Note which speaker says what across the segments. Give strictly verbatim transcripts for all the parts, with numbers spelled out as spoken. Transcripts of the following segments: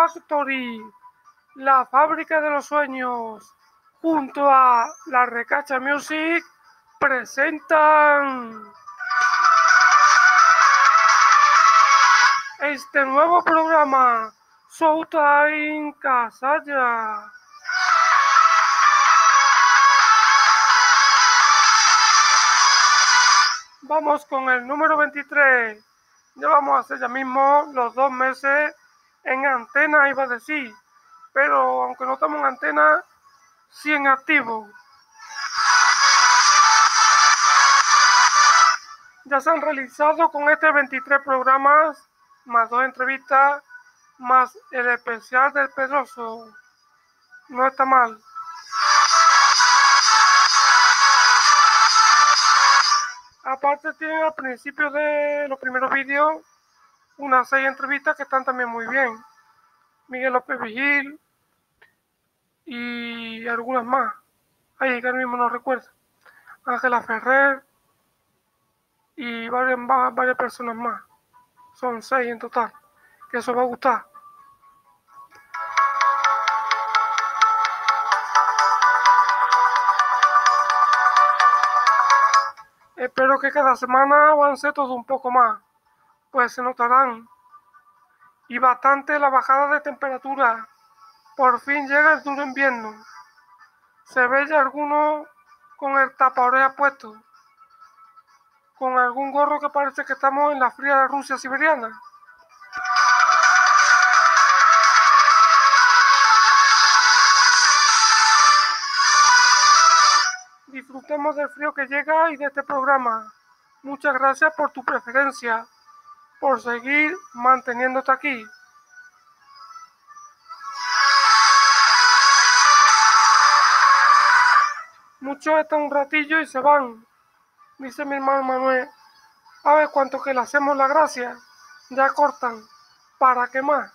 Speaker 1: Factory, la fábrica de los sueños, junto a la Recacha Music, presentan este nuevo programa, Showtime Casalla. Vamos con el número veintitrés. Llevamos a hacer ya mismo los dos meses en antena, iba a decir, pero aunque no estamos en antena, sí en activo. Ya se han realizado con este veintitrés programas, más dos entrevistas, más el especial del Pedroso. No está mal. Aparte tienen al principio de los primeros vídeos unas seis entrevistas que están también muy bien. Miguel López Vigil y algunas más. Ahí que ahora mismo no recuerdo. Ángela Ferrer y varias, varias personas más. Son seis en total. Que eso va a gustar. Espero que cada semana avance todo un poco más, pues se notarán. Y bastante la bajada de temperatura. Por fin llega el duro invierno. Se ve ya algunos con el tapaorejas puesto, con algún gorro que parece que estamos en la fría Rusia siberiana. Disfrutemos del frío que llega y de este programa. Muchas gracias por tu preferencia, por seguir manteniéndote aquí. Muchos están un ratillo y se van, dice mi hermano Manuel. A ver cuánto que le hacemos la gracia. Ya cortan. ¿Para qué más?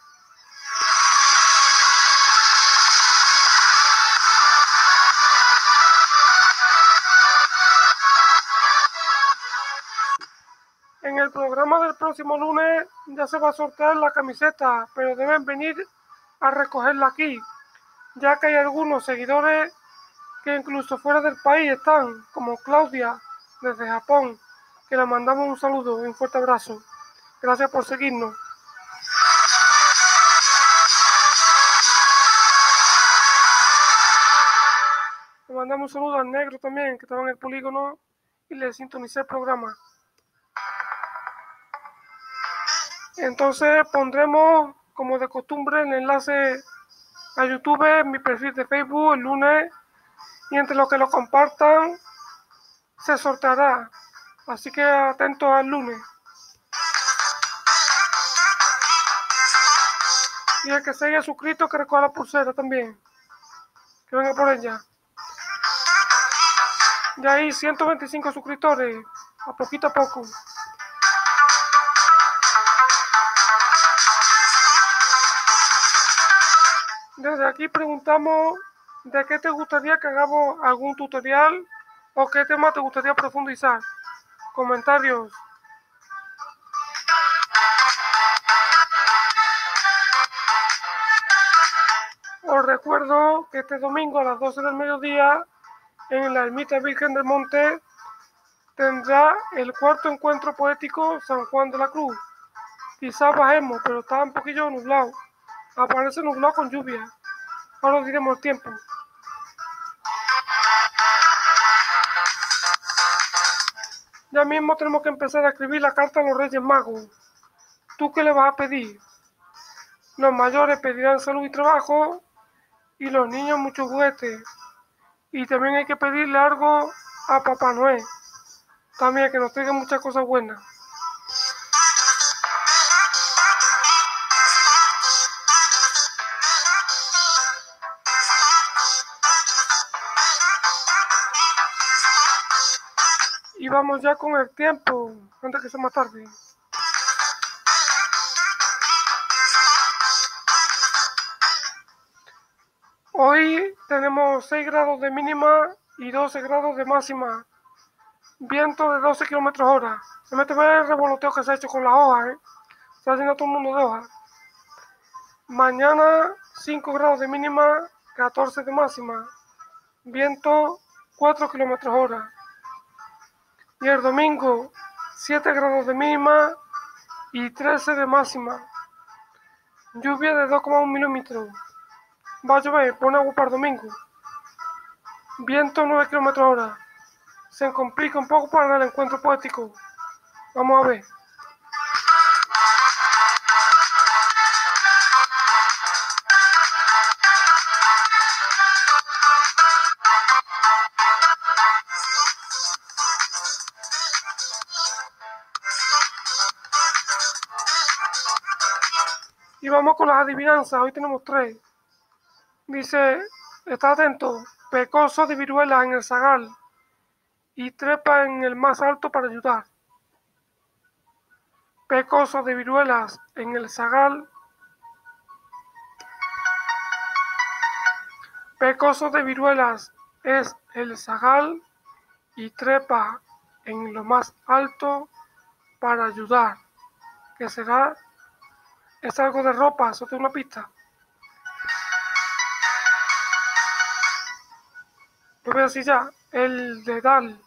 Speaker 1: En el programa del próximo lunes ya se va a sortear la camiseta, pero deben venir a recogerla aquí, ya que hay algunos seguidores que incluso fuera del país están, como Claudia desde Japón, que le mandamos un saludo y un fuerte abrazo. Gracias por seguirnos. Le mandamos un saludo al negro también, que estaba en el polígono y le sintonicé el programa. Entonces pondremos, como de costumbre, el enlace a YouTube en mi perfil de Facebook el lunes, y entre los que lo compartan se sorteará. Así que atentos al lunes. Y el que se haya suscrito que recoja la pulsera también, que venga por ella. Ya hay ciento veinticinco suscriptores, a poquito a poco. Desde aquí preguntamos de qué te gustaría que hagamos algún tutorial o qué tema te gustaría profundizar. Comentarios. Os recuerdo que este domingo a las doce del mediodía en la Ermita Virgen del Monte tendrá el cuarto encuentro poético San Juan de la Cruz. Quizás bajemos, pero está un poquillo nublado. Aparece nublado con lluvia. Ahora os diremos el tiempo. Ya mismo tenemos que empezar a escribir la carta a los Reyes Magos. ¿Tú qué le vas a pedir? Los mayores pedirán salud y trabajo y los niños muchos juguetes. Y también hay que pedirle algo a Papá Noel. También que nos traiga muchas cosas buenas. Y vamos ya con el tiempo, antes que sea más tarde. Hoy tenemos seis grados de mínima y doce grados de máxima. Viento de doce kilómetros hora. Se mete ver el revoloteo que se ha hecho con las hojas, ¿eh? Está haciendo todo el mundo de hojas. Mañana cinco grados de mínima, catorce de máxima. Viento cuatro kilómetros hora. Y el domingo siete grados de mínima y trece de máxima. Lluvia de dos coma uno milímetros. Va a llover, pone agua para el domingo. Viento nueve kilómetros hora. Se complica un poco para el encuentro poético. Vamos a ver. Y vamos con las adivinanzas. Hoy tenemos tres. Dice, está atento, pecoso de viruelas en el zagal y trepa en el más alto para ayudar. Pecoso de viruelas en el zagal. Pecoso de viruelas es el zagal y trepa en lo más alto para ayudar. ¿Qué será? ¿Es algo de ropa? ¿Eso te una pista? Lo voy a decir ya. El dedal.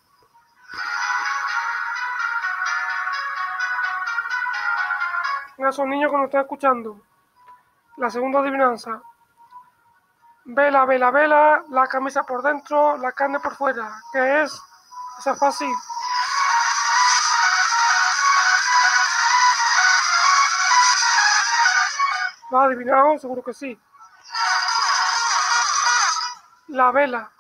Speaker 1: A esos niños que nos están escuchando. La segunda adivinanza. Vela, vela, vela, la camisa por dentro, la carne por fuera. ¿Qué es? Esa es fácil. ¿Lo has adivinado? Seguro que sí. La vela.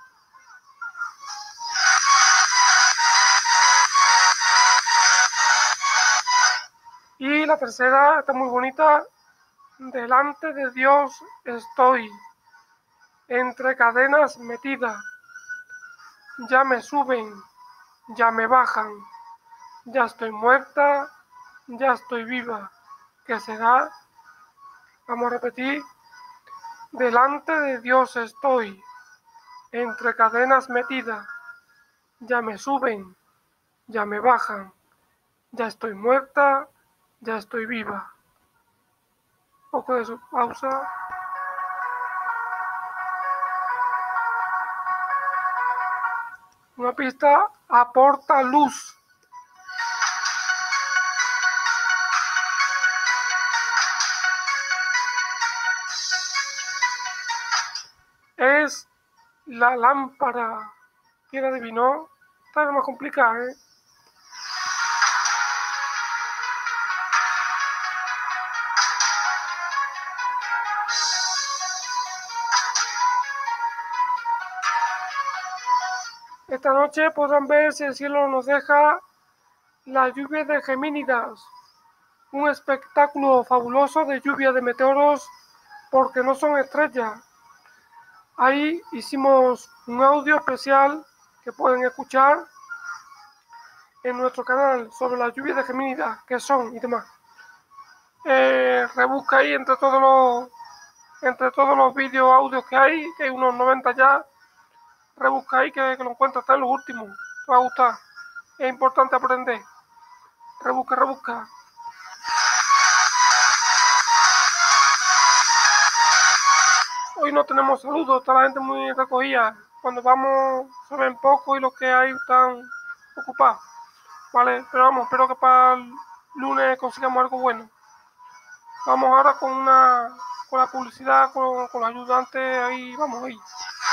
Speaker 1: Y la tercera, está muy bonita. Delante de Dios estoy, entre cadenas metida. Ya me suben, ya me bajan. Ya estoy muerta, ya estoy viva. ¿Qué será? Vamos a repetir. Delante de Dios estoy, entre cadenas metida. Ya me suben, ya me bajan. Ya estoy muerta, ya estoy viva. Un poco de su pausa. Una pista aporta luz. Es la lámpara. ¿Quién adivinó? Está más complicada, ¿eh? Esta noche podrán ver si el cielo nos deja la lluvia de Gemínidas, un espectáculo fabuloso de lluvia de meteoros porque no son estrellas. Ahí hicimos un audio especial que pueden escuchar en nuestro canal sobre la lluvia de Gemínidas, qué son y demás. Eh, rebusca ahí entre todos los entre todos los vídeos, audios que hay, que hay unos noventa ya. Rebusca ahí que, que lo encuentras, está en los últimos. Te va a gustar. Es importante aprender. Rebusca, rebusca. Hoy no tenemos saludos, está la gente muy recogida. Cuando vamos se ven poco y los que hay están ocupados. Vale, pero vamos, espero que para el lunes consigamos algo bueno. Vamos ahora con una con la publicidad, con, con los ayudantes, ahí vamos ahí.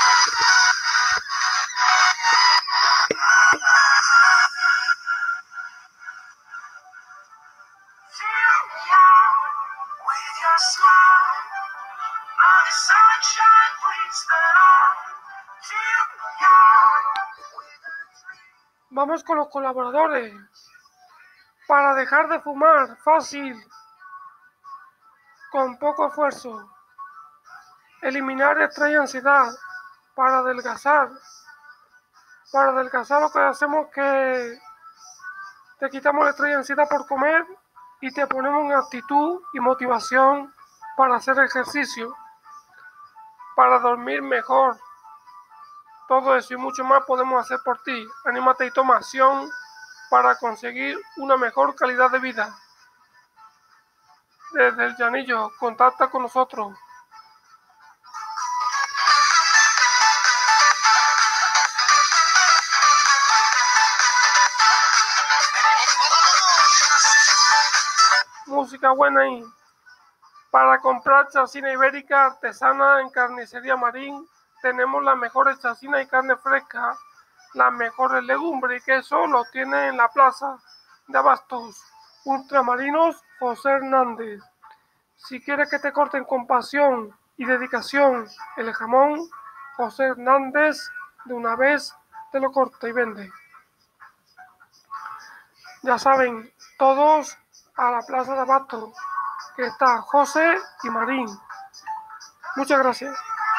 Speaker 1: Vamos con los colaboradores. Para dejar de fumar, fácil, con poco esfuerzo. Eliminar estrés y ansiedad. Para adelgazar. Para adelgazar lo que hacemos es que te quitamos el estrés y ansiedad por comer y te ponemos en actitud y motivación para hacer ejercicio. Para dormir mejor. Todo eso y mucho más podemos hacer por ti. Anímate y toma acción para conseguir una mejor calidad de vida. desde el Llanillo. Contacta con nosotros. Música buena ahí. Para comprar chacina ibérica artesana en Carnicería Marín, tenemos las mejores chacinas y carne fresca, las mejores legumbres y queso lo tiene en la plaza de Abastos. Ultramarinos José Hernández. Si quieres que te corten con pasión y dedicación el jamón, José Hernández de una vez te lo corta y vende. Ya saben, todos a la plaza de Abastos, que está José y Marín. Muchas gracias.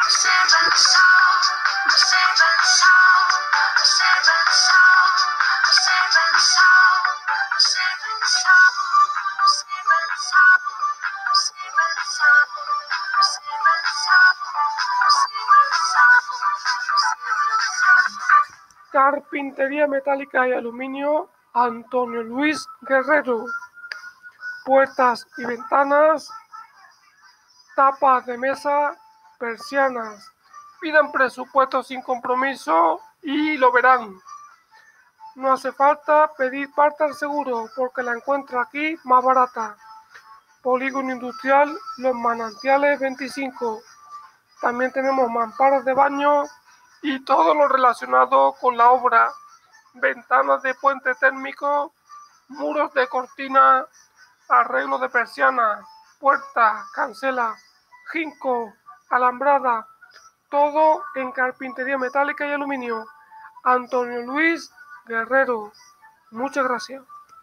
Speaker 1: Carpintería metálica y aluminio Antonio Luis Guerrero. Puertas y ventanas, tapas de mesa, persianas. Pidan presupuesto sin compromiso y lo verán. No hace falta pedir parte al seguro porque la encuentra aquí más barata. Polígono Industrial Los Manantiales veinticinco. También tenemos mamparas de baño y todo lo relacionado con la obra. Ventanas de puente térmico, muros de cortina, arreglo de persiana, puerta, cancela, jinco, alambrada, todo en carpintería metálica y aluminio. Antonio Luis Guerrero. Muchas gracias.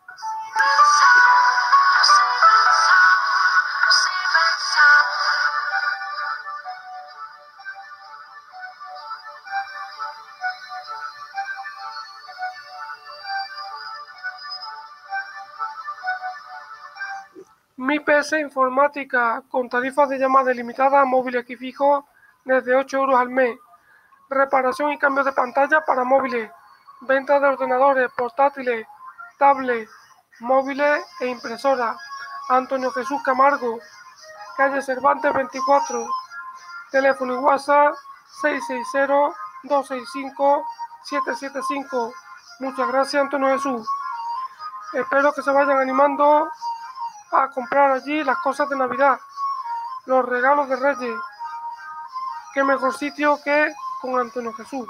Speaker 1: Mi P C informática con tarifas de llamada ilimitada, móviles y fijos desde ocho euros al mes. Reparación y cambio de pantalla para móviles. Venta de ordenadores, portátiles, tablets, móviles e impresoras. Antonio Jesús Camargo, calle Cervantes veinticuatro. Teléfono y WhatsApp seis seis cero, dos seis cinco, siete siete cinco. Muchas gracias, Antonio Jesús. Espero que se vayan animando a comprar allí las cosas de Navidad, los regalos de Reyes. Qué mejor sitio que con Antonio Jesús.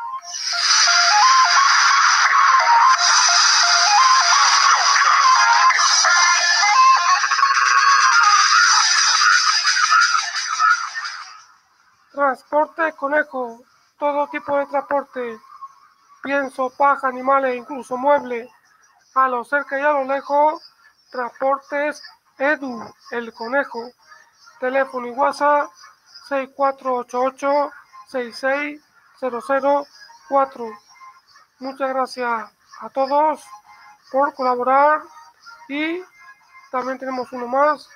Speaker 1: Transporte Conejo, todo tipo de transporte, pienso, paja, animales, incluso muebles, a lo cerca y a lo lejos. Transportes Edu, el Conejo. Teléfono y WhatsApp seis cuatro ocho ocho, seis seis cero cero cuatro. Muchas gracias a todos por colaborar y también tenemos uno más.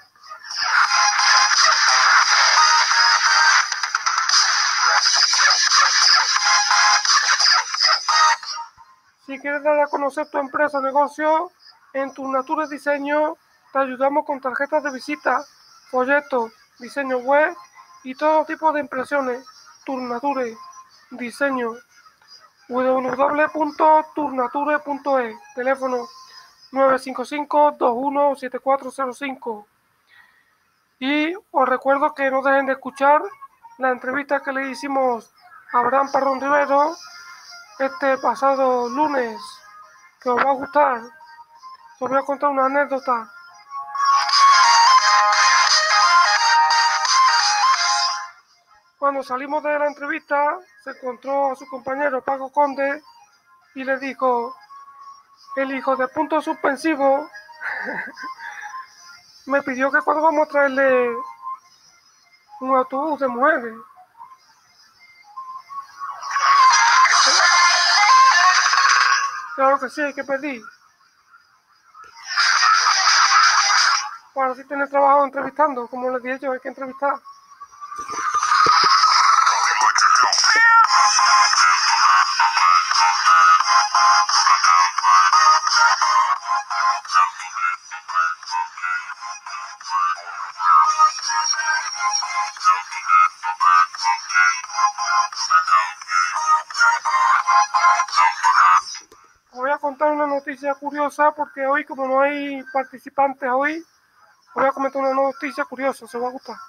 Speaker 1: Si quieres dar a conocer tu empresa o negocio, en Turnature Diseño te ayudamos con tarjetas de visita, folletos, diseño web y todo tipo de impresiones. Turnature Diseño. w w w punto turnature punto e. Teléfono nueve cinco cinco, dos uno siete cuatro cero cinco. Y os recuerdo que no dejen de escuchar la entrevista que le hicimos a Abraham Parrón Rivero este pasado lunes, que os va a gustar. Os voy a contar una anécdota. Cuando salimos de la entrevista, se encontró a su compañero Paco Conde y le dijo: el hijo de punto suspensivo me pidió que cuando vamos a traerle un autobús de mujeres. Claro que sí, hay que pedir. Para así tener trabajo entrevistando, como les dije yo, hay que entrevistar. Os voy a contar una noticia curiosa porque hoy, como no hay participantes hoy, os voy a comentar una noticia curiosa, se os va a gustar.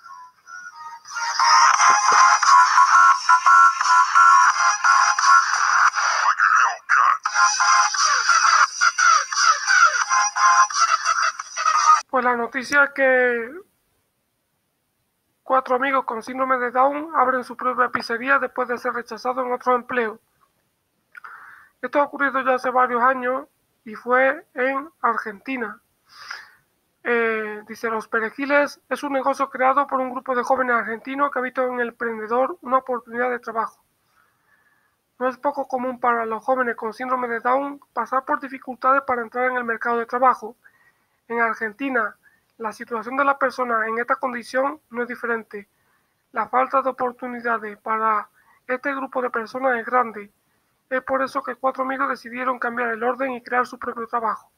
Speaker 1: Pues la noticia es que cuatro amigos con síndrome de Down abren su propia pizzería después de ser rechazados en otro empleo. Esto ha ocurrido ya hace varios años y fue en Argentina. Eh, dice, Los Perejiles es un negocio creado por un grupo de jóvenes argentinos que ha visto en el emprendedor una oportunidad de trabajo. No es poco común para los jóvenes con síndrome de Down pasar por dificultades para entrar en el mercado de trabajo. En Argentina, la situación de la persona en esta condición no es diferente. La falta de oportunidades para este grupo de personas es grande. Es por eso que cuatro amigos decidieron cambiar el orden y crear su propio trabajo.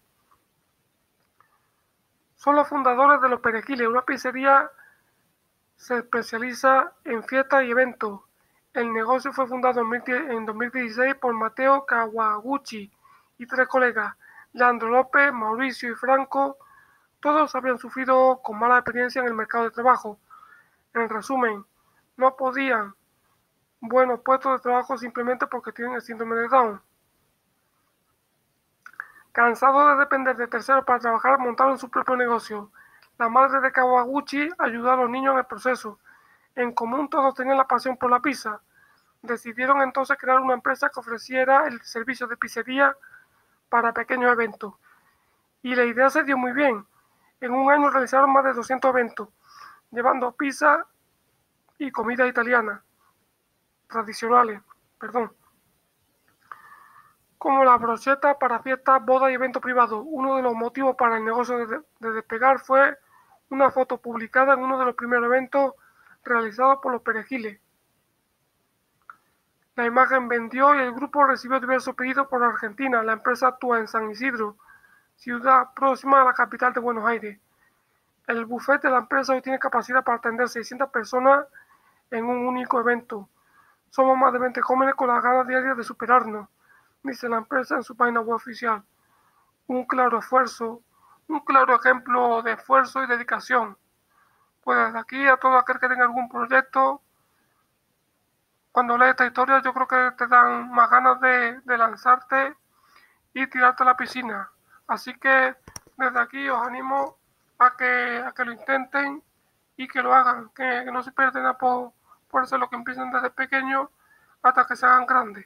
Speaker 1: Son los fundadores de Los Perejiles, una pizzería se especializa en fiestas y eventos. El negocio fue fundado en dos mil dieciséis por Mateo Kawaguchi y tres colegas, Leandro López, Mauricio y Franco. Todos habían sufrido con mala experiencia en el mercado de trabajo. En resumen, no podían buenos puestos de trabajo simplemente porque tienen el síndrome de Down. Cansados de depender de terceros para trabajar, montaron su propio negocio. La madre de Kawaguchi ayudó a los niños en el proceso. En común todos tenían la pasión por la pizza. Decidieron entonces crear una empresa que ofreciera el servicio de pizzería para pequeños eventos. Y la idea se dio muy bien. En un año realizaron más de doscientos eventos, llevando pizza y comida italiana tradicionales, perdón, como la brocheta para fiestas, bodas y eventos privados. Uno de los motivos para el negocio de, de despegar fue una foto publicada en uno de los primeros eventos realizados por Los Perejiles. La imagen vendió y el grupo recibió diversos pedidos por Argentina. La empresa actúa en San Isidro, ciudad próxima a la capital de Buenos Aires. El buffet de la empresa hoy tiene capacidad para atender seiscientas personas en un único evento. Somos más de veinte jóvenes con las ganas diarias de superarnos, dice la empresa en su página web oficial. Un claro esfuerzo, un claro ejemplo de esfuerzo y dedicación. Pues desde aquí a todo aquel que tenga algún proyecto, cuando lees esta historia yo creo que te dan más ganas de, de lanzarte y tirarte a la piscina. Así que desde aquí os animo a que, a que lo intenten y que lo hagan, que, que no se pierden nada por, por hacer lo que empiecen desde pequeños hasta que se hagan grandes.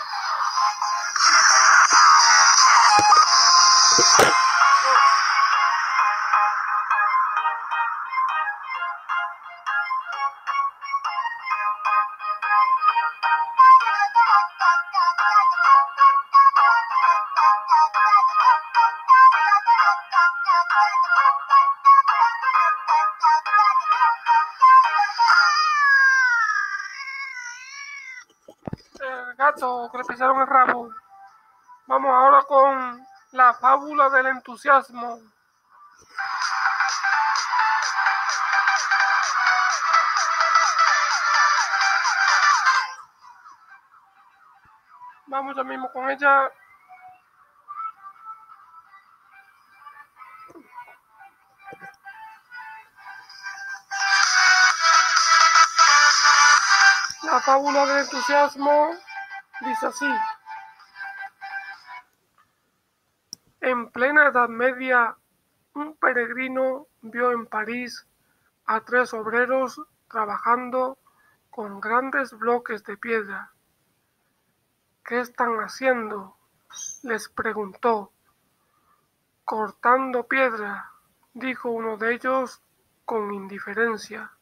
Speaker 1: El gato que le pisaron el rabo. Vamos ahora con la fábula del entusiasmo. Vamos ya mismo con ella. La fábula del entusiasmo dice así. En plena Edad Media, un peregrino vio en París a tres obreros trabajando con grandes bloques de piedra. ¿Qué están haciendo?, les preguntó. Cortando piedra, dijo uno de ellos con indiferencia.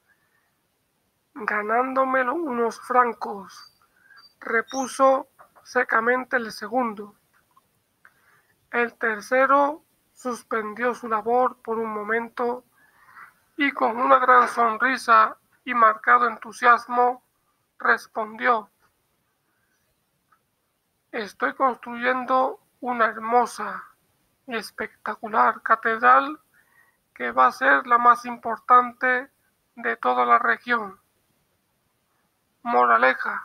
Speaker 1: Ganándome unos francos, repuso secamente el segundo. El tercero suspendió su labor por un momento y con una gran sonrisa y marcado entusiasmo respondió: Estoy construyendo una hermosa y espectacular catedral que va a ser la más importante de toda la región. Moraleja: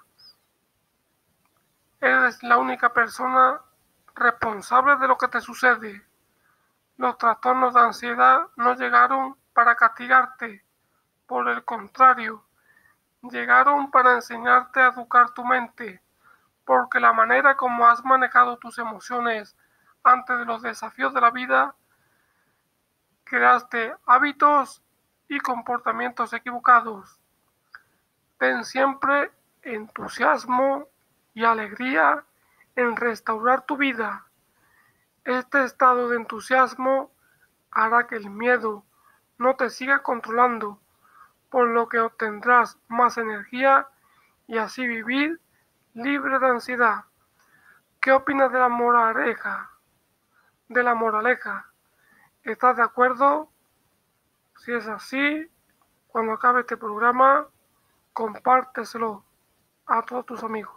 Speaker 1: eres la única persona responsable de lo que te sucede. Los trastornos de ansiedad no llegaron para castigarte, por el contrario, llegaron para enseñarte a educar tu mente, porque la manera como has manejado tus emociones ante los desafíos de la vida, creaste hábitos y comportamientos equivocados. Ten siempre entusiasmo y alegría en restaurar tu vida. Este estado de entusiasmo hará que el miedo no te siga controlando, por lo que obtendrás más energía y así vivir libre de ansiedad. ¿Qué opinas de la moraleja? De la moraleja. ¿Estás de acuerdo? Si es así, cuando acabe este programa, compárteselo a todos tus amigos.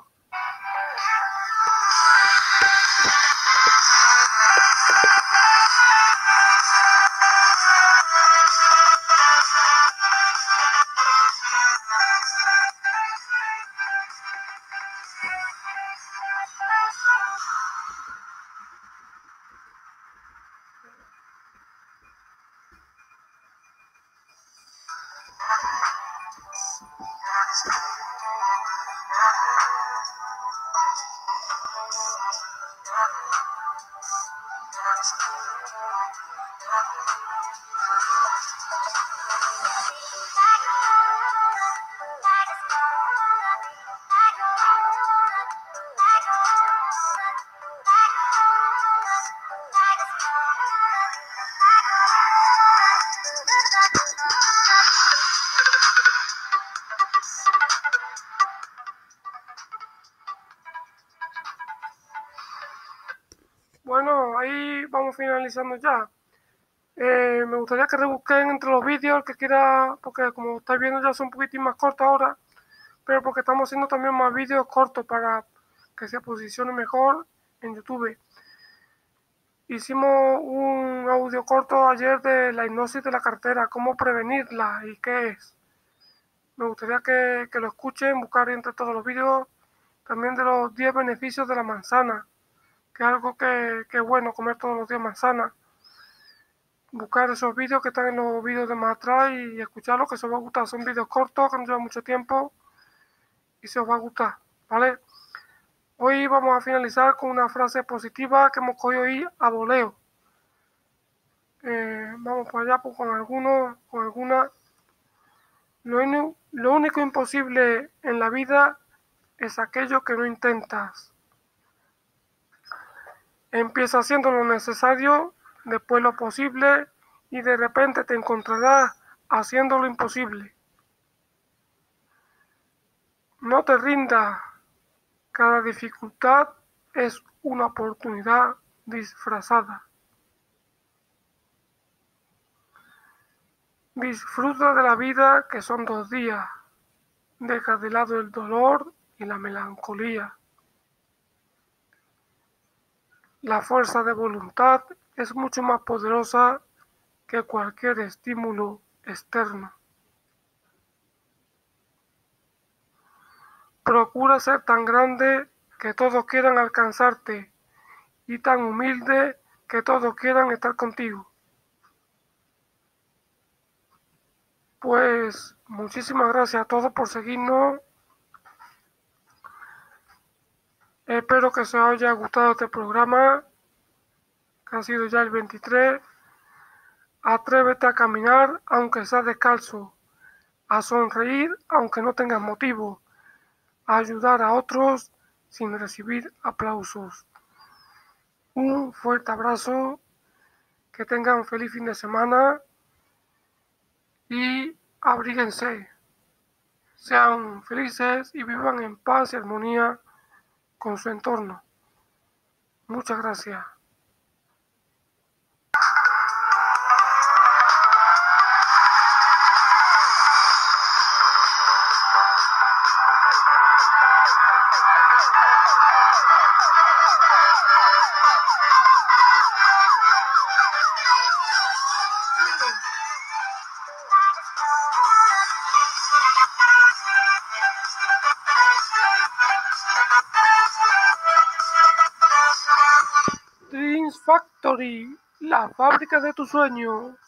Speaker 1: Bueno, ahí vamos finalizando ya. Eh, me gustaría que rebusquen entre los vídeos el que quiera, porque como estáis viendo ya son un poquitín más cortos ahora, pero porque estamos haciendo también más vídeos cortos para que se posicione mejor en YouTube. Hicimos un audio corto ayer de la hipnosis de la cartera, cómo prevenirla y qué es. Me gustaría que, que lo escuchen, buscar entre todos los vídeos también de los diez beneficios de la manzana, que es algo que, que es bueno comer todos los días manzana. Buscar esos vídeos que están en los vídeos de más atrás y escucharlos, que se os va a gustar. Son vídeos cortos, que no llevan mucho tiempo y se os va a gustar, ¿vale? Hoy vamos a finalizar con una frase positiva que hemos cogido hoy a voleo. Eh, vamos por allá pues, con algunos, con alguna. Lo, inu- lo único imposible en la vida es aquello que no intentas. Empieza haciendo lo necesario, después lo posible y de repente te encontrarás haciendo lo imposible. No te rindas. Cada dificultad es una oportunidad disfrazada. Disfruta de la vida, que son dos días. Deja de lado el dolor y la melancolía. La fuerza de voluntad es mucho más poderosa que cualquier estímulo externo. Procura ser tan grande que todos quieran alcanzarte y tan humilde que todos quieran estar contigo. Pues muchísimas gracias a todos por seguirnos. Espero que os haya gustado este programa, que ha sido ya el veintitrés. Atrévete a caminar aunque seas descalzo, a sonreír aunque no tengas motivo, a ayudar a otros sin recibir aplausos. Un fuerte abrazo, que tengan un feliz fin de semana y abríguense. Sean felices y vivan en paz y armonía con su entorno. Muchas gracias. Factory, la fábrica de tus sueños.